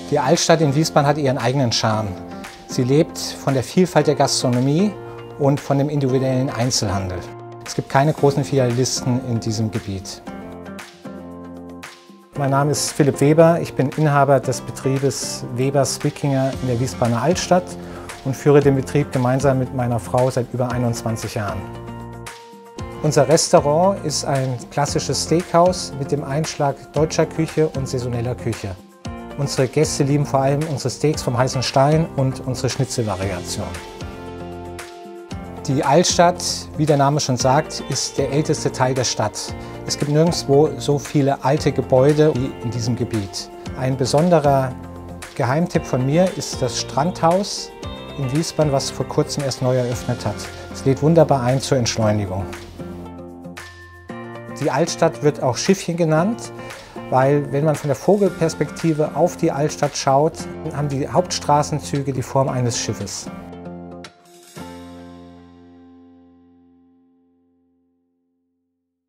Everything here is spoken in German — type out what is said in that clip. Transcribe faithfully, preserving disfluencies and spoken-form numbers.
Die Altstadt in Wiesbaden hat ihren eigenen Charme. Sie lebt von der Vielfalt der Gastronomie und von dem individuellen Einzelhandel. Es gibt keine großen Filialisten in diesem Gebiet. Mein Name ist Philipp Weber, ich bin Inhaber des Betriebes Webers Wikinger in der Wiesbadener Altstadt und führe den Betrieb gemeinsam mit meiner Frau seit über einundzwanzig Jahren. Unser Restaurant ist ein klassisches Steakhouse mit dem Einschlag deutscher Küche und saisoneller Küche. Unsere Gäste lieben vor allem unsere Steaks vom heißen Stein und unsere Schnitzelvariation. Die Altstadt, wie der Name schon sagt, ist der älteste Teil der Stadt. Es gibt nirgendwo so viele alte Gebäude wie in diesem Gebiet. Ein besonderer Geheimtipp von mir ist das Strandhaus in Wiesbaden, was vor kurzem erst neu eröffnet hat. Es lädt wunderbar ein zur Entschleunigung. Die Altstadt wird auch Schiffchen genannt, weil wenn man von der Vogelperspektive auf die Altstadt schaut, haben die Hauptstraßenzüge die Form eines Schiffes.